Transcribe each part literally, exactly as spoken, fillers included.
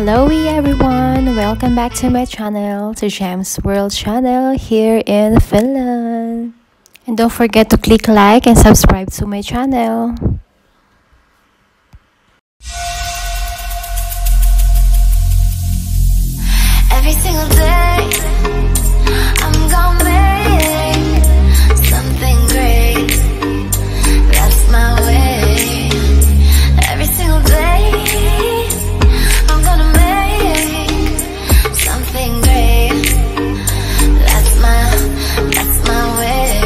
Hello everyone! Welcome back to my channel, to Gem's World channel here in Finland. And don't forget to click like and subscribe to my channel. Every single day I'm gonna make something great. That's my way. Every single day I'm gonna make something great. That's my, that's my way.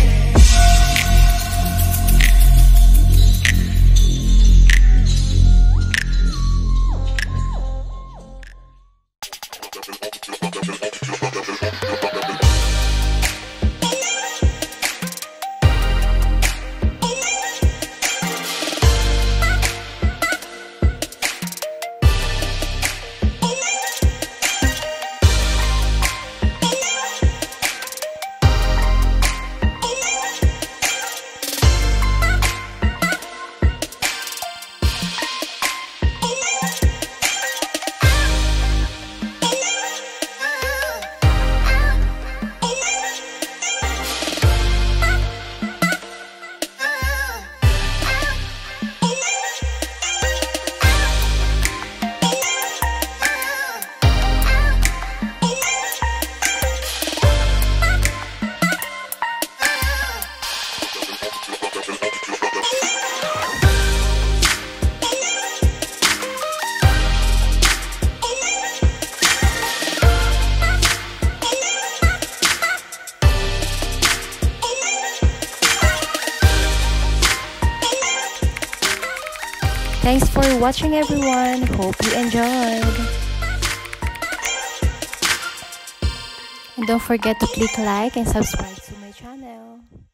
Thanks for watching everyone. Hope you enjoyed. And don't forget to click like and subscribe to my channel.